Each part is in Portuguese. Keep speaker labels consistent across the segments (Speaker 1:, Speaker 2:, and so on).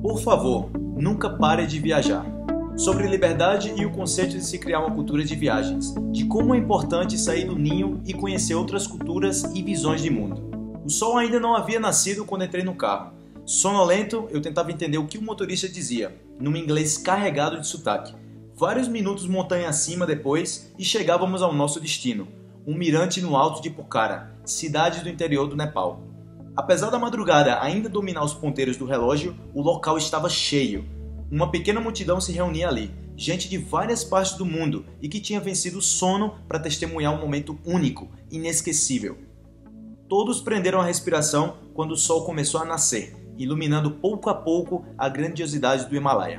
Speaker 1: Por favor, nunca pare de viajar. Sobre liberdade e o conceito de se criar uma cultura de viagens, de como é importante sair do ninho e conhecer outras culturas e visões de mundo. O sol ainda não havia nascido quando entrei no carro. Sonolento, eu tentava entender o que o motorista dizia, num inglês carregado de sotaque. Vários minutos montanha acima depois e chegávamos ao nosso destino, um mirante no alto de Pokhara, cidade do interior do Nepal. Apesar da madrugada ainda dominar os ponteiros do relógio, o local estava cheio. Uma pequena multidão se reunia ali, gente de várias partes do mundo e que tinha vencido o sono para testemunhar um momento único, inesquecível. Todos prenderam a respiração quando o sol começou a nascer, iluminando pouco a pouco a grandiosidade do Himalaia.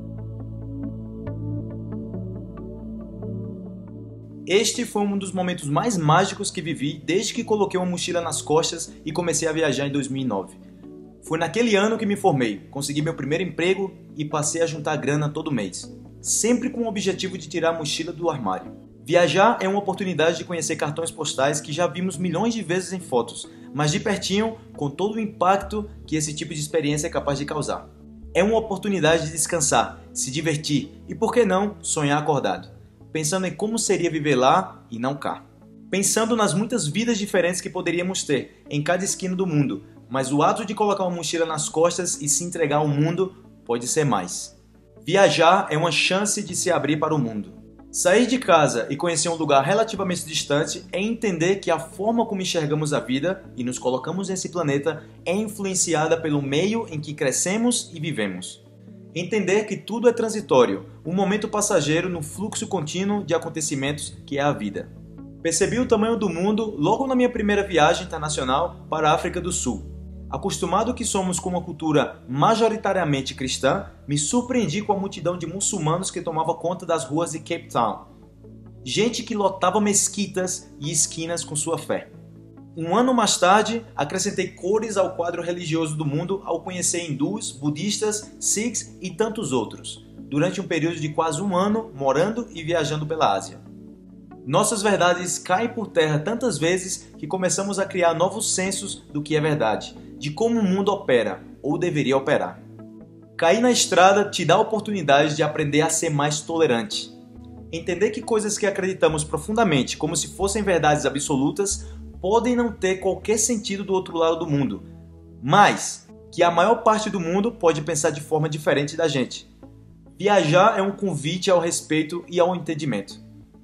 Speaker 1: Este foi um dos momentos mais mágicos que vivi desde que coloquei uma mochila nas costas e comecei a viajar em 2009. Foi naquele ano que me formei, consegui meu primeiro emprego e passei a juntar grana todo mês, sempre com o objetivo de tirar a mochila do armário. Viajar é uma oportunidade de conhecer cartões postais que já vimos milhões de vezes em fotos, mas de pertinho, com todo o impacto que esse tipo de experiência é capaz de causar. É uma oportunidade de descansar, se divertir e, por que não, sonhar acordado. Pensando em como seria viver lá e não cá. Pensando nas muitas vidas diferentes que poderíamos ter em cada esquina do mundo, mas o ato de colocar uma mochila nas costas e se entregar ao mundo pode ser mais. Viajar é uma chance de se abrir para o mundo. Sair de casa e conhecer um lugar relativamente distante é entender que a forma como enxergamos a vida e nos colocamos nesse planeta é influenciada pelo meio em que crescemos e vivemos. Entender que tudo é transitório, um momento passageiro no fluxo contínuo de acontecimentos que é a vida. Percebi o tamanho do mundo logo na minha primeira viagem internacional para a África do Sul. Acostumado que somos com uma cultura majoritariamente cristã, me surpreendi com a multidão de muçulmanos que tomava conta das ruas de Cape Town. Gente que lotava mesquitas e esquinas com sua fé. Um ano mais tarde, acrescentei cores ao quadro religioso do mundo ao conhecer hindus, budistas, sikhs e tantos outros, durante um período de quase um ano morando e viajando pela Ásia. Nossas verdades caem por terra tantas vezes que começamos a criar novos sensos do que é verdade, de como o mundo opera, ou deveria operar. Cair na estrada te dá a oportunidade de aprender a ser mais tolerante. Entender que coisas que acreditamos profundamente, como se fossem verdades absolutas, podem não ter qualquer sentido do outro lado do mundo, mas que a maior parte do mundo pode pensar de forma diferente da gente. Viajar é um convite ao respeito e ao entendimento.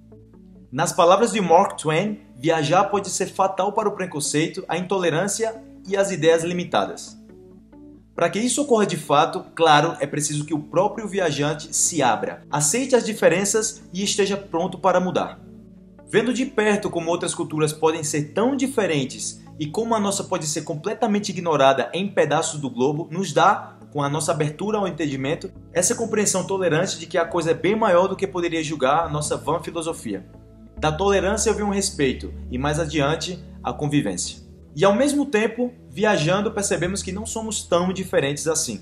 Speaker 1: Nas palavras de Mark Twain, viajar pode ser fatal para o preconceito, a intolerância e as ideias limitadas. Para que isso ocorra de fato, claro, é preciso que o próprio viajante se abra, aceite as diferenças e esteja pronto para mudar. Vendo de perto como outras culturas podem ser tão diferentes e como a nossa pode ser completamente ignorada em pedaços do globo, nos dá, com a nossa abertura ao entendimento, essa compreensão tolerante de que a coisa é bem maior do que poderia julgar a nossa vã filosofia. Da tolerância vem um respeito e, mais adiante, a convivência. E ao mesmo tempo, viajando, percebemos que não somos tão diferentes assim.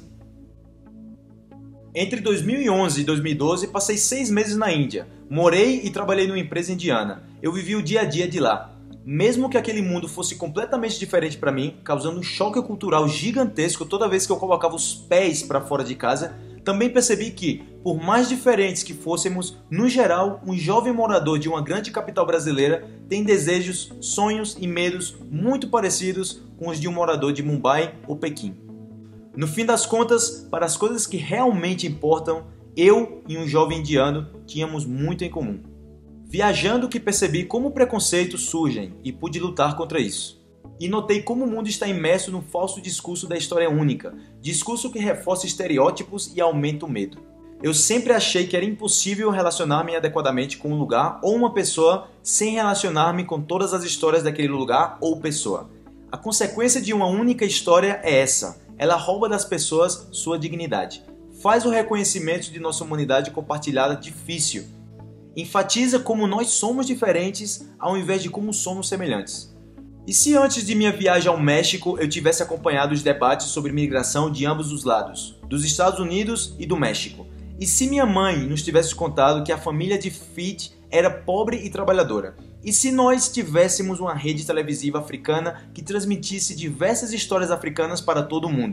Speaker 1: Entre 2011 e 2012, passei 6 meses na Índia. Morei e trabalhei numa empresa indiana. Eu vivi o dia a dia de lá. Mesmo que aquele mundo fosse completamente diferente para mim, causando um choque cultural gigantesco toda vez que eu colocava os pés para fora de casa, também percebi que, por mais diferentes que fôssemos, no geral, um jovem morador de uma grande capital brasileira tem desejos, sonhos e medos muito parecidos com os de um morador de Mumbai ou Pequim. No fim das contas, para as coisas que realmente importam, eu e um jovem indiano tínhamos muito em comum. Viajando que percebi como preconceitos surgem e pude lutar contra isso. E notei como o mundo está imerso num falso discurso da história única, discurso que reforça estereótipos e aumenta o medo. Eu sempre achei que era impossível relacionar-me adequadamente com um lugar ou uma pessoa sem relacionar-me com todas as histórias daquele lugar ou pessoa. A consequência de uma única história é essa. Ela rouba das pessoas sua dignidade. Faz o reconhecimento de nossa humanidade compartilhada difícil. Enfatiza como nós somos diferentes ao invés de como somos semelhantes. E se antes de minha viagem ao México eu tivesse acompanhado os debates sobre migração de ambos os lados, dos Estados Unidos e do México? E se minha mãe nos tivesse contado que a família de Fit era pobre e trabalhadora? E se nós tivéssemos uma rede televisiva africana que transmitisse diversas histórias africanas para todo mundo?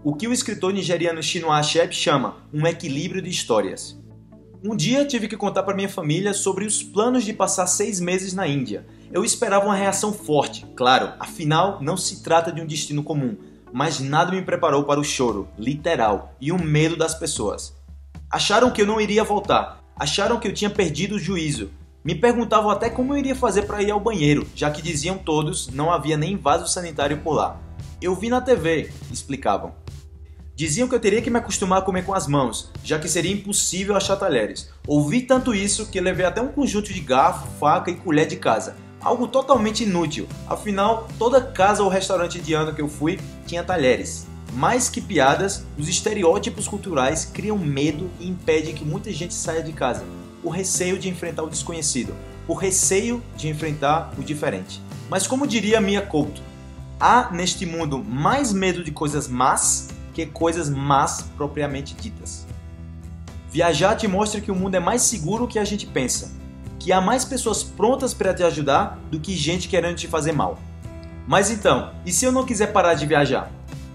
Speaker 1: o que o escritor nigeriano Chinua Achebe chama um equilíbrio de histórias. Um dia tive que contar para minha família sobre os planos de passar 6 meses na Índia. Eu esperava uma reação forte, claro, afinal não se trata de um destino comum, mas nada me preparou para o choro, literal, e o medo das pessoas. Acharam que eu não iria voltar, acharam que eu tinha perdido o juízo. Me perguntavam até como eu iria fazer para ir ao banheiro, já que diziam todos não havia nem vaso sanitário por lá. Eu vi na TV, explicavam. Diziam que eu teria que me acostumar a comer com as mãos, já que seria impossível achar talheres. Ouvi tanto isso que levei até um conjunto de garfo, faca e colher de casa. Algo totalmente inútil, afinal, toda casa ou restaurante indiano que eu fui tinha talheres. Mais que piadas, os estereótipos culturais criam medo e impedem que muita gente saia de casa. O receio de enfrentar o desconhecido, o receio de enfrentar o diferente. Mas como diria Mia Couto, há neste mundo mais medo de coisas más que coisas más propriamente ditas. Viajar te mostra que o mundo é mais seguro do que a gente pensa, que há mais pessoas prontas para te ajudar do que gente querendo te fazer mal. Mas então, e se eu não quiser parar de viajar?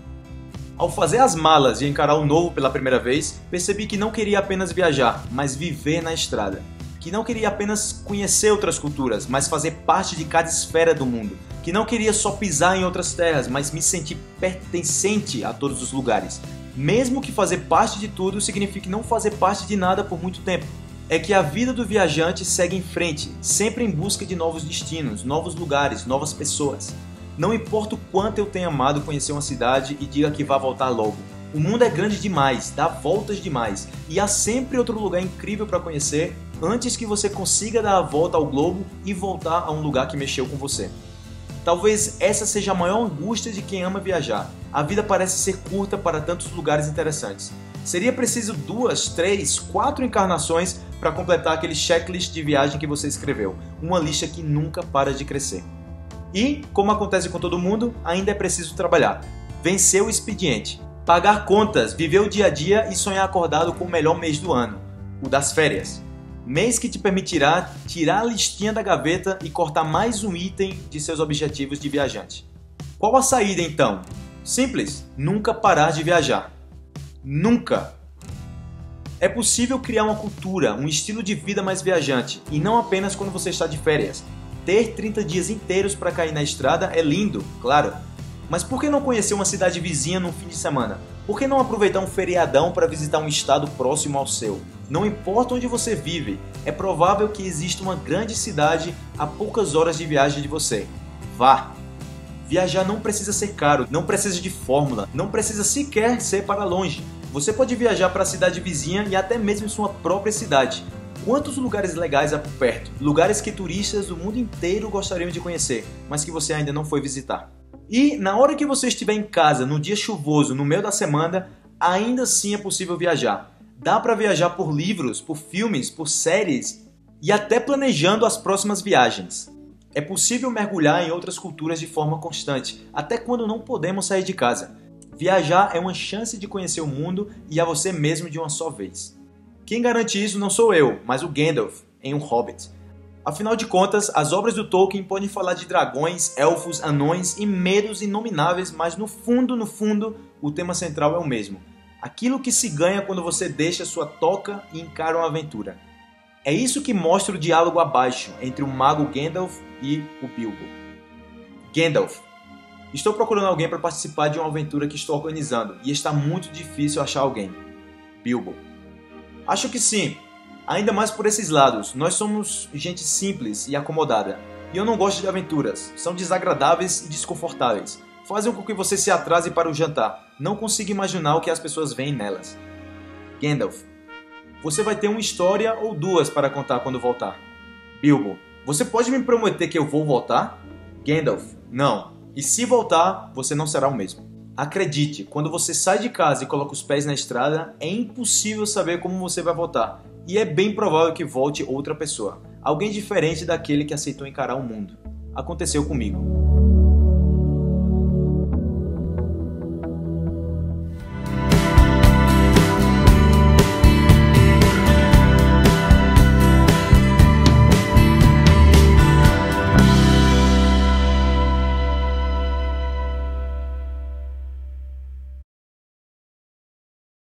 Speaker 1: Ao fazer as malas e encarar o novo pela primeira vez, percebi que não queria apenas viajar, mas viver na estrada. Que não queria apenas conhecer outras culturas, mas fazer parte de cada esfera do mundo. Que não queria só pisar em outras terras, mas me sentir pertencente a todos os lugares. Mesmo que fazer parte de tudo signifique não fazer parte de nada por muito tempo. É que a vida do viajante segue em frente, sempre em busca de novos destinos, novos lugares, novas pessoas. Não importa o quanto eu tenha amado conhecer uma cidade e diga que vá voltar logo. O mundo é grande demais, dá voltas demais, e há sempre outro lugar incrível para conhecer antes que você consiga dar a volta ao globo e voltar a um lugar que mexeu com você. Talvez essa seja a maior angústia de quem ama viajar. A vida parece ser curta para tantos lugares interessantes. Seria preciso 2, 3, 4 encarnações para completar aquele checklist de viagem que você escreveu. Uma lista que nunca para de crescer. E, como acontece com todo mundo, ainda é preciso trabalhar. Vencer o expediente. Pagar contas, viver o dia a dia e sonhar acordado com o melhor mês do ano. O das férias. Mês que te permitirá tirar a listinha da gaveta e cortar mais um item de seus objetivos de viajante. Qual a saída então? Simples, nunca parar de viajar. Nunca! É possível criar uma cultura, um estilo de vida mais viajante, e não apenas quando você está de férias. Ter 30 dias inteiros para cair na estrada é lindo, claro. Mas por que não conhecer uma cidade vizinha num fim de semana? Por que não aproveitar um feriadão para visitar um estado próximo ao seu? Não importa onde você vive, é provável que exista uma grande cidade a poucas horas de viagem de você. Vá! Viajar não precisa ser caro, não precisa de fórmula, não precisa sequer ser para longe. Você pode viajar para a cidade vizinha e até mesmo em sua própria cidade. Quantos lugares legais há por perto? Lugares que turistas do mundo inteiro gostariam de conhecer, mas que você ainda não foi visitar. E na hora que você estiver em casa, no dia chuvoso, no meio da semana, ainda assim é possível viajar. Dá para viajar por livros, por filmes, por séries e até planejando as próximas viagens. É possível mergulhar em outras culturas de forma constante, até quando não podemos sair de casa. Viajar é uma chance de conhecer o mundo e a você mesmo de uma só vez. Quem garante isso não sou eu, mas o Gandalf, em O Hobbit. Afinal de contas, as obras do Tolkien podem falar de dragões, elfos, anões e medos inomináveis, mas no fundo, o tema central é o mesmo. Aquilo que se ganha quando você deixa sua toca e encara uma aventura. É isso que mostra o diálogo abaixo entre o mago Gandalf e o Bilbo. Gandalf: estou procurando alguém para participar de uma aventura que estou organizando e está muito difícil achar alguém. Bilbo: acho que sim. Ainda mais por esses lados, nós somos gente simples e acomodada. E eu não gosto de aventuras, são desagradáveis e desconfortáveis. Fazem com que você se atrase para o jantar, não consiga imaginar o que as pessoas veem nelas. Gandalf: você vai ter uma história ou duas para contar quando voltar. Bilbo: você pode me prometer que eu vou voltar? Gandalf: não, e se voltar, você não será o mesmo. Acredite, quando você sai de casa e coloca os pés na estrada, é impossível saber como você vai voltar. E é bem provável que volte outra pessoa. Alguém diferente daquele que aceitou encarar o mundo. Aconteceu comigo.